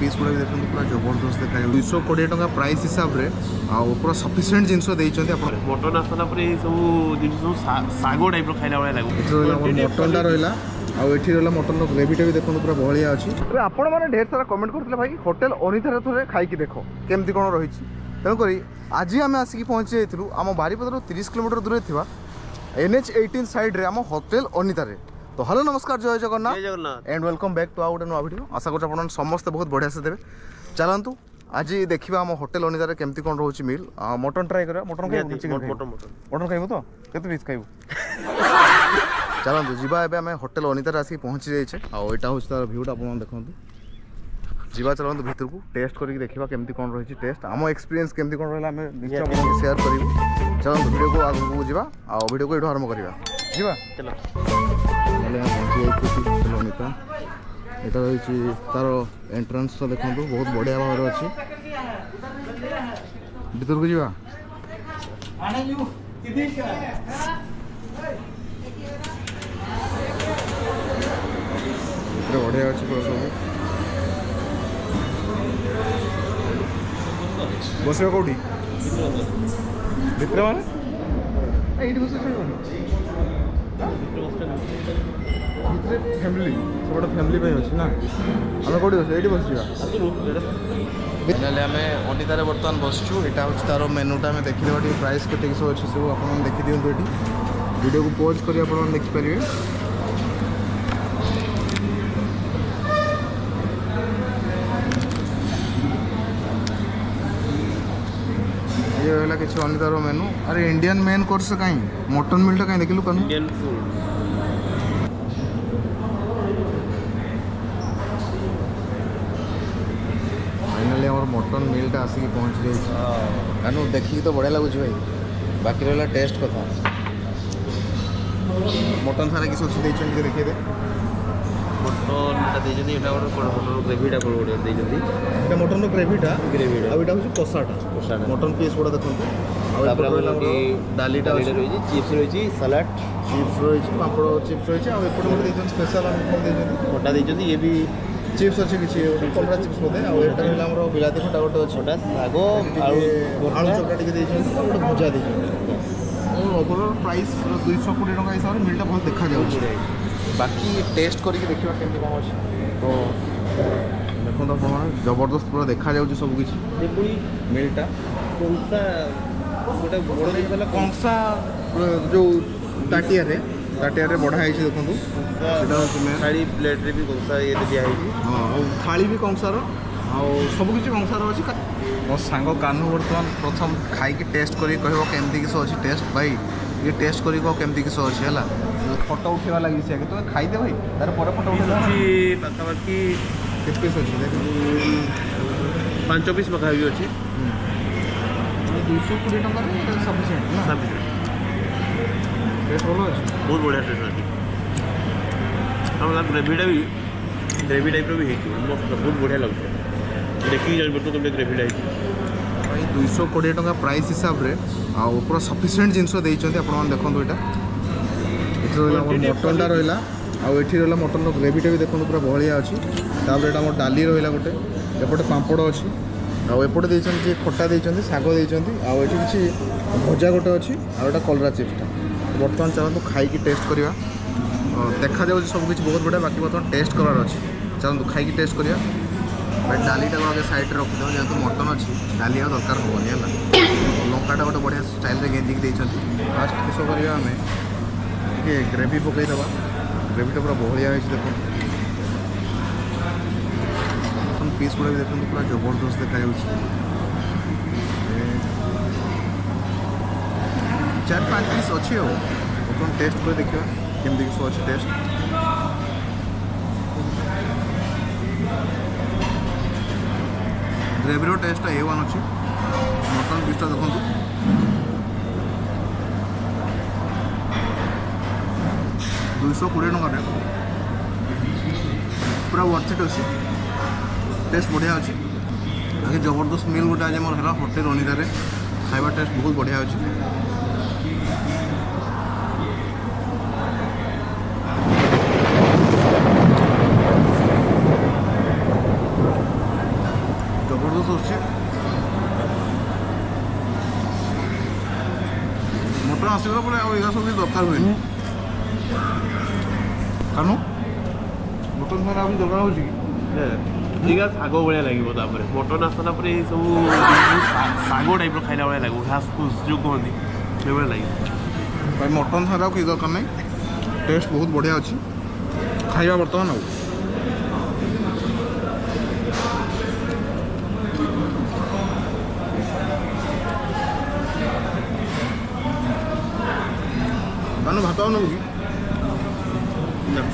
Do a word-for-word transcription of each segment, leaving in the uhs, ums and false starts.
Piece गुड़ा भी देखते पूरा जबरदस्त देखा दुई कोड़े टका प्राइस हिसाब से पूरा सफिसीयंट जिन मटन आसला सब जिन साग टाइप खाइला भाई लगे मटनटा रहा आठ रहा मटन ग्रेवीटा भी देखो पूरा बहलिया अच्छी आपण मैंने ढेर सारा कमेंट करते भाई होटेल अनितार थे खाई देख केमती कौन रही तेणुक आज आम आसिक पहुँची जाइलु आम बारीपदार तीस किलोमीटर दूर थी एन एच एटीन साइड रे आम होटेल अनितार। तो हेलो नमस्कार जय Jagannath and welcome back to आउ गोटे नुआ वीडियो। आशा कर समस्त बहुत बढ़िया से देवे। चलतु आज देखा आम होटेल अनितार केमती कौन रोच मिल मटन ट्राए कर मटन मटन खाइबू तो केते पीस खाइबू चलतु जीवा एबे आमे होटेल अनितार आसिक पहुँची जाइछे आ एटा होछ तार व्यूटा आपन देखंतु जीवा चलतु भीतर को टेस्ट करके देखा केमती कौन रही टेस्ट आम एक्सपीरियंस केमती कौन रहा आमे निश्चय आपन शेयर करिवु। चलतु वीडियो को आगु जीवा आ वीडियो को एठो आरंभ करिवा जीवा चलो अनिता यहाँ रही तार एंट्रांस तो देखो बहुत बढ़िया भाव अच्छी भीतर को जीवा बढ़िया अच्छी पूरा सब बस कौटी भीतर माने ये बस फैमिली सब फैमिली अच्छी ना आम कौटी बस ये बस फाइनाली आम अनितार बर्तमान बसचु यहाँ हूँ तार मेनुटा आम देखीदेवा टी प्राइस के सब अच्छे सब आप देखी दिखाँ ये वीडियो को पॉज कर देखिपारे ये रहा कि अनितार मेनू। अरे इंडियन मेन कोर्स कहीं मटन मिलटा कहीं देखिलु कनु इंडियन फूड फाइनली आम मटन मिलटा आसिक पहुँच जाए कानू देखिए तो बढ़िया लगुच भाई बाकी रहा टेस्ट कथा मटन सारा किसी अच्छी देखिए देखिए दे मटन ग्रेवीटा ये मटन ग्रेवीटा ग्रेवीटा आ एटा होची कसाटा कसाटा मटन पीस गुड़ा देखंतु आ डालीटा रही चिप्स रही सलाड चिप्स रही पापड़ चिप्स रही आ एपटे मोटे देछन स्पेशल हम कोन देछन खटा देछन ये भी चिप्स अच्छे किसी कलरा चिप्स बोधे आ एटा होला हमर बिलाती खटा गोटे अछि छोटा सागो आलू आलू चकटा टिके देछन आ गोटे भजा देछन ओवरऑल प्राइस दो सौ बीस टका हिसाब रे मिलटा बहुत देखा जाउछि बाकी टेस्ट करके देखा केमती कौन अच्छे तो देखो तो आप जबरदस्त पूरा देखा जाऊँ सब किसी मिलटा कंसा गोटे बड़ कंसा जो ताटिया रे ताटिया रे बढ़ाई देखो थाली प्लेट रे भी कंसा ये दिखाई हाँ थाली भी कंसार सब किसी कंसार अच्छी मो सांग कानू बर्तमान प्रथम खाई टेस्ट कर केमती किस अच्छी टेस्ट भाई ये टेस्ट कर केमती किस अच्छी है फोटो उठेवा लगी से तो खाईदे भाई तार पर फोटो उठेवा पाखापाखि केते पीस अच्छी पांच पीस पाखापाखि अच्छी दो सौ बीस टका सफिशिएंट ना सफिशिएंट टेस्ट भलो अच्छी बहुत बढ़िया टेस्ट अच्छी हम ग्रेवीटा भी ग्रेवी टाइप भी है बहुत बढ़िया लगता है देखिए जान पड़ता तुमने ग्रेवीटा भाई दो सौ बीस टका प्राइस हिसाब से आ पूरा सफिशिएंट जिनस देइछन्ती आपण देखंतु एटा मटनटा रहा आठ रहा मटन ग्रेवीटा भी देखो पूरा बहलिया अच्छी तापर यहाँ डाली रहा गोटे एपटे पापड़ अच्छी आउटे देती खटा देती साग देती आठ किसी भजा गोटे अच्छी आटा कलरा चिप्सटा बर्तमान चलतु खाई टेस्ट करवा देखा जाऊँ सब किसी बहुत बढ़िया बाकी बर्तमान टेस्ट करार अच्छी चलतु खाई टेस्ट करवा भाई डालीटा आगे सैड्रे रखिदेव जेहतु मटन अच्छी डाली आ दरकार हेनी है लंकाटा गोटे बढ़िया स्टाइल गेंजिक देती फास्ट किस करवा आम ये ग्रेवी पकईदबा ग्रेवीटा पूरा बहलिया देखो पीस गुड़ा भी देखो पूरा जबरदस्त देखा चार पाँच पीस अच्छी हो बर्तमान टेस्ट कर देखा केमती किस अच्छी टेस्ट ग्रेवीर टेस्ट ए वन अच्छी मटन पीसटा देखो दुई सौ कोड़े टकर पूरा वर्थ इट अच्छी टेस्ट बढ़िया अच्छी आगे जबरदस्त मिल गोटे आज मोर है होटेल अनितार खाଇବା टेस्ट बहुत बढ़िया अच्छी। ଦରକାର ହୁଏନି। କାନୁ ମଟନ୍ ସାଙ୍ଗରେ ଆଉ ଦରକାର ହେଉଛି କି ଟିକେ ଶାଗ ଭଳିଆ ଲାଗିବ। ତାପରେ ମଟନ୍ ଆସିଲା ପରେ ଏଇ ସବୁ ଶାଗ ଟାଇପ୍ର ଖାଇଲା ଭଳିଆ ଲାଗିବ। ଘାସ ଫୁସ୍ ଯେଉଁ କୁହନ୍ତି ସେଇଭଳିଆ ଲାଗିବ। ଭାଇ ମଟନ୍ ସାଙ୍ଗରେ ଆଉ କିଛି ଦରକାର ନାହିଁ। ଟେଷ୍ଟ ବହୁତ ବଢ଼ିଆ ଅଛି। ଖାଇବା ବର୍ତ୍ତମାନ ଆଉ କାନୁ ଭାତ ଆଉ ନେବୁ କି? ନା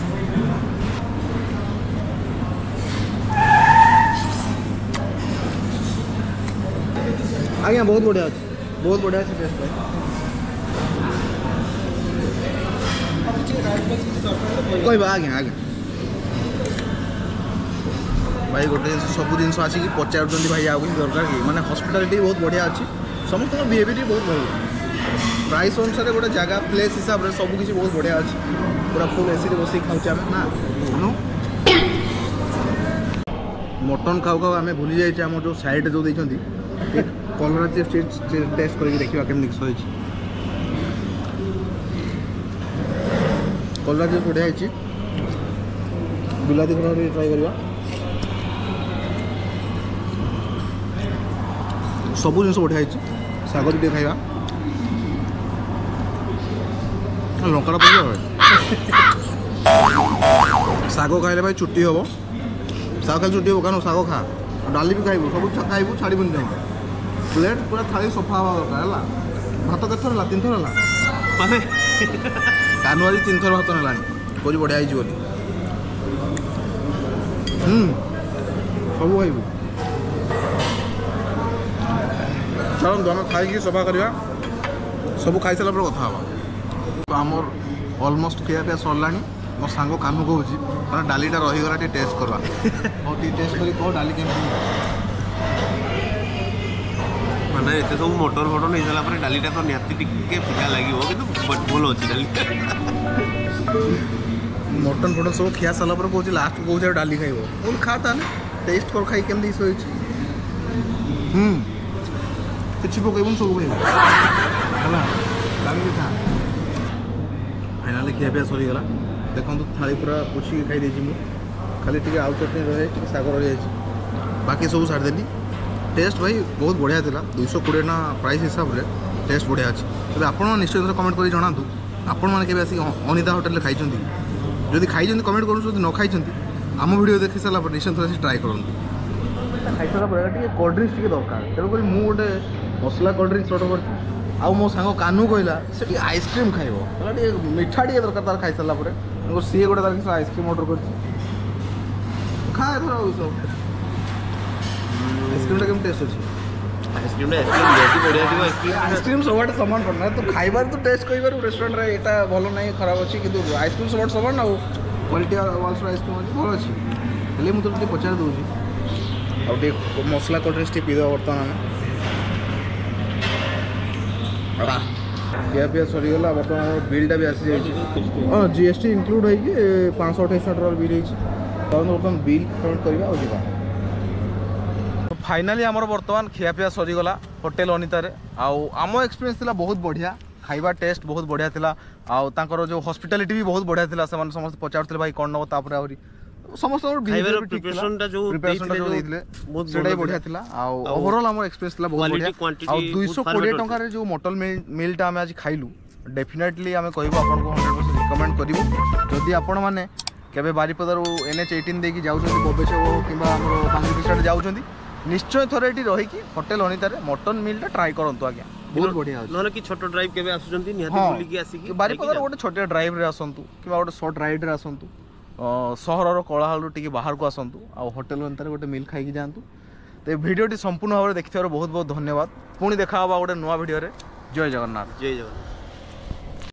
ଆଜ୍ଞା ବହୁତ ବଢ଼ିଆ ଅଛି, ବହୁତ ବଢ଼ିଆ ଅଛି ଟେଷ୍ଟ ଭାଇ। କହିବା ଆଜ୍ଞା ଆଜ୍ଞା ଭାଇ ଗୋଟେ ଜିନିଷ ସବୁ ଜିନିଷ ଆସିକି ପଚାରୁଛନ୍ତି ଭାଇ ଆଉ କିଛି ଦରକାର କି? ମାନେ ହସ୍ପିଟାଲିଟି ବହୁତ ବଢ଼ିଆ ଅଛି। ସମସ୍ତଙ୍କ ବିହେଭିୟର ବହୁତ ଭଲ। ପ୍ରାଇସ୍ ଅନୁସାରେ ଗୋଟେ ଜାଗା ପ୍ଲେସ୍ ହିସାବରେ ସବୁ କିଛି ବହୁତ ବଢ଼ିଆ ଅଛି। ପୁରା ଫୁଲ୍ ଏସିରେ ବସିକି ଖାଉଛେ ଆମେ ନା। ମଟନ୍ ଖାଉ ଖାଉ ଆମେ ଭୁଲି ଯାଇଛେ ଆମର ଯେଉଁ ସାଇଡ଼୍ରେ ଯେଉଁ ଦେଇଛନ୍ତି କଲରା ଚିପ୍ସ ଟେଷ୍ଟ କରିକି ଦେଖିବା କେମିତି ସହିଛି। କଲରା ଚିପ୍ସ ବଢ଼ିଆ ହେଇଛି। ବିଲାତି ଖଟା ଟିକେ ଟ୍ରାଏ କରିବା। ସବୁ ଜିନିଷ ବଢ଼ିଆ ହେଇଛି। ଶାଗ ଟିକେ ଖାଇବା। ଲଙ୍କାଟା ପଡ଼ିବ ଭାଇ। ଶାଗ ଖାଇଲେ ଭାଇ ଛୁଟି ହେବ। ଶାଗ ଖାଇଲେ ଛୁଟି ହେବ। କାରଣ ଶାଗ ଖା, ଡାଲି ବି ଖାଇବୁ, ସବୁ ଖାଇବୁ, ଛାଡ଼ିବୁନି ଜମା। ପ୍ଲେଟ୍ ପୁରା ଥାଳି ସଫା ହେବା ଦରକାର ହେଲା। ଭାତ କେତେଥର ହେଲା? ତିନିଥର ହେଲା। ମାନେ କାନୁ ଆଜି ତିନିଥର ଭାତ ନେଲାଣି। କହୁଛି ବଢ଼ିଆ ହେଇଛି ବୋଲି। ହୁଁ ସବୁ ଖାଇବୁ। ଚାଲନ୍ତୁ ଆମେ ଖାଇକି ସଫା କରିବା। ସବୁ ଖାଇସାରିଲା ପରେ କଥା ହେବା। ଆମର ଅଲମୋଷ୍ଟ ଖିଆ ପିଆ ସରିଲାଣି। ମୋ ସାଙ୍ଗ କାନୁ କହୁଛି ମାନେ ଡାଲିଟା ରହିଗଲା, ଟିକେ ଟେଷ୍ଟ କରିବା। ହଉ ଟିକେ ଟେଷ୍ଟ କରି କହ ଡାଲି କେମିତି? ମାନେ ଏତେ ସବୁ ମଟର ଫଟର ହେଇସାରିଲା ପରେ ଡାଲିଟା ତ ନିହାତି ଟିକେ ଫିକା ଲାଗିବ, କିନ୍ତୁ ଭଲ ଅଛି ଡାଲି। ମଟନ୍ ଫଟନ୍ ସବୁ ଖିଆ ସାରିଲା ପରେ କହୁଛି ଲାଷ୍ଟକୁ କହୁଛି ଆଉ ଡାଲି ଖାଇବ। ମୁଁ ଖା ତାହେଲେ ଟେଷ୍ଟ କର, ଖାଇ କେମିତି ଶୋଇଛି। ହୁଁ କିଛି ପକେଇବୁନି, ସବୁ ଖାଇବୁ ହେଲା। ଡାଲି ବି ଖା। ଫାଇନାଲି ଖିଆ ପିଆ ସରିଗଲା। ଦେଖନ୍ତୁ ଥାଳି ପୁରା ପୋଛିକି ଖାଇ ଦେଇଛି ମୁଁ। ଖାଲି ଟିକେ ଆଳୁ ଚଟଣି ରହିଯାଇଛି, ଟିକେ ଶାଗ ରହିଯାଇଛି, ବାକି ସବୁ ଛାଡ଼ିଦେଲି। ଟେଷ୍ଟ ଭାଇ ବହୁତ ବଢ଼ିଆ ଥିଲା। ଦୁଇଶହ କୋଡ଼ିଏ ଟଙ୍କା ପ୍ରାଇସ୍ ହିସାବରେ ଟେଷ୍ଟ ବଢ଼ିଆ ଅଛି। ତେବେ ଆପଣମାନେ ନିଶ୍ଚୟ ଥରେ କମେଣ୍ଟ କରି ଜଣାନ୍ତୁ ଆପଣମାନେ କେବେ ଆସିକି ଅନିତା ହୋଟେଲରେ ଖାଇଛନ୍ତି କି? ଯଦି ଖାଇଛନ୍ତି କମେଣ୍ଟ କରନ୍ତୁ। ଯଦି ନ ଖାଇଛନ୍ତି ଆମ ଭିଡ଼ିଓ ଦେଖି ସାରିଲା ପରେ ନିଶ୍ଚୟ ଥରେ ଆସି ଟ୍ରାଏ କରନ୍ତୁ। ଖାଇସାରିଲା ପରେ ଟିକେ କୋଲ୍ଡ ଡ୍ରିଙ୍କ୍ସ ଟିକେ ଦରକାର। ତେଣୁକରି ମୁଁ ଗୋଟେ ମସଲା କୋଲ୍ଡ ଡ୍ରିଙ୍କ୍ସ ଅର୍ଡ଼ର କରିଛି। ଆଉ ମୋ ସାଙ୍ଗ କାନୁ କହିଲା ସେ ଟିକେ ଆଇସ୍କ୍ରିମ୍ ଖାଇବ, ହେଲା ଟିକେ ମିଠା ଟିକେ ଦରକାର ତାର ଖାଇସାରିଲା ପରେ। ତେଣୁକରି ସିଏ ଗୋଟେ ତାର କିଛି ଆଇସ୍କ୍ରିମ୍ ଅର୍ଡ଼ର କରିଛି। ଖା ଏଥର ଆଉ ସବୁ। ଆଇସ୍କ୍ରିମ୍ଟା କେମିତି ଟେଷ୍ଟ ଅଛି? ଆଇସ୍କ୍ରିମ୍ଟା ଆଇସ୍କ୍ରିମ୍ ଯେହେତୁ ବଢ଼ିଆ ଥିବ ଆଇସ୍କ୍ରିମ୍ ଆଇସ୍କ୍ରିମ୍ ସବୁଆଡ଼େ ସମାନ ପଡ଼ିନା। ତୁ ଖାଇବାରେ ତୁ ଟେଷ୍ଟ କରିବାରୁ ରେଷ୍ଟୁରାଣ୍ଟରେ ଏଇଟା ଭଲ ନାହିଁ ଖରାପ ଅଛି, କିନ୍ତୁ ଆଇସ୍କ୍ରିମ୍ ସବୁଆଡ଼େ ସମାନ। ଆଉ କ୍ୱାଲିଟି ୱାଲ୍ସର ଆଇସ୍କ୍ରିମ୍ ଅଛି, ଭଲ ଅଛି। ହେଲେ ମୁଁ ତୋତେ ଟିକେ ପଚାରି ଦେଉଛି ଆଉ ଟିକେ ମସଲା କୋଲ୍ଡ ଡ୍ରିଙ୍କ୍ସ ଟିକେ ପିଇଦେବା ବର୍ତ୍ତମାନ ଆମେ। ଖିଆ ପିଆ ସରିଗଲା। ବର୍ତ୍ତମାନ ଆମର ବିଲ୍ଟା ବି ଆସିଯାଇଛି। ହଁ ଜି ଏସ୍ ଟି ଇନକ୍ଲୁଡ଼ ହେଇକି ପାଞ୍ଚଶହ ଅଠେଇଶ ଟଙ୍କାର ବିଲ୍ ହେଇଛି। ତାହେଲେ ବର୍ତ୍ତମାନ ବିଲ୍ ପେମେଣ୍ଟ କରିବା ଆଉ ଯିବା। फाइनाली आमर बर्तमान खियापिया सरीगला होटेल अनितारे। आउ आम एक्सपीरियंस थिला बहुत बढ़िया। खाइबा टेस्ट बहुत बढ़िया थिला। आउ तांकर जो हॉस्पिटैलिटी भी बहुत बढ़िया थिला। से समस्त पचारुଥିଲେ भाई कौन नब तापर आउरी समस्त बिहेवियर प्रिपरेशनटा जो प्रिपरेशनटा जो देइथिले सेटाई बढ़िया थिला। आउ ओवरऑल आम एक्सपीरियंस थिला बहुत बढ़िया। आउ दुईशह कोड़े टंका रे जो मटन मीलटा आम आज खाइलु डेफिनेटली आम कहबो आपन को हंड्रेड परसेंट रिकमेंड करिवो। जदि आपण माने केबे बारीपदार एन एच एटीन देकी जाउछन्ती बबेछो किबा हमरो बांगुरी साइड जाउछन्ती निश्चय थोड़े ये रही होटेल अनितारे मटन मीलटा ट्राई करंतु आज्ञा बहुत बढ़िया अछि। नले कि छोटो ड्राइव केबे आसुचंती निहाती बुली की आसी बारीपदार गोटे छोटे ड्राइव रे आसंतु किबा गोटे शॉर्ट राइड रे आसंतु सहरर कोलाहल टिके बाहर को आसंतु आ होटेल अनितारे गोटे मील खाई जांतु। तो भिडियोटी संपूर्ण भाव देखिथिबार बहुत बहुत धन्यवाद। पुणी देखा होबा गोटे नुआ भिडियो रे। जय जगन्नाथ। जय जगन्नाथ।